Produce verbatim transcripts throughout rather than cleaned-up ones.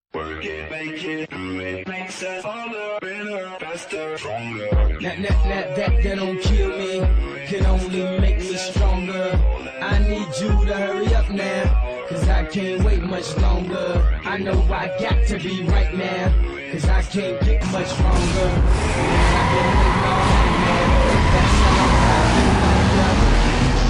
Work it, make it, do it, makes us harder, better, faster, stronger. That, that, that, that, that don't kill me, can only make me stronger. I need you to hurry up now, cause I can't wait much longer. I know I got to be right now, cause I can't get much stronger. I've been waiting all night, man. That's how long I've been on ya.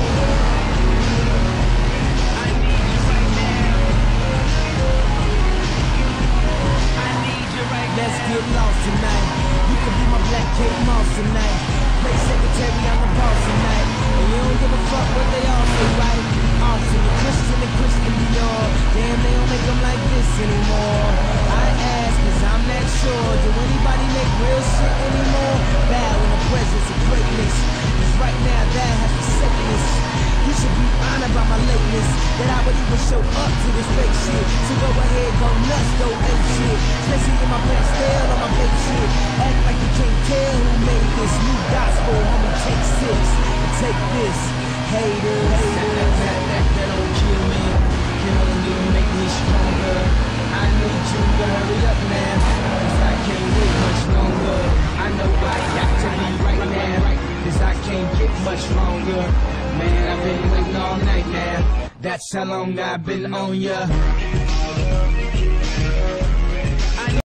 Let's get lost tonight. You can be my black Kate Moss tonight. Play secretary, I'm the boss tonight. And you don't give a fuck what they all say, right? Austin, the Christian and Christian Dior. Damn, they don't make them like this anymore. I ask, cause I'm not sure. Do anybody make real shit anymore? Bow in the presence of greatness. Cause right now that has forsaken us. You should be honored by my lateness, that I would even show up to this fake shit. So go ahead, go nuts, go ape shit. Especially in my pants tail on my fake shit. Act like you can't tell who made this new gospel, homie, take six and take this. Haters, haters. That, that, that, that don't kill me, can only make me stronger. I need you to hurry up now, cause I can't wait much longer. I know I got to be right now, cause I can't get much longer. Man, I've been waiting all night now. That's how long I've been on ya.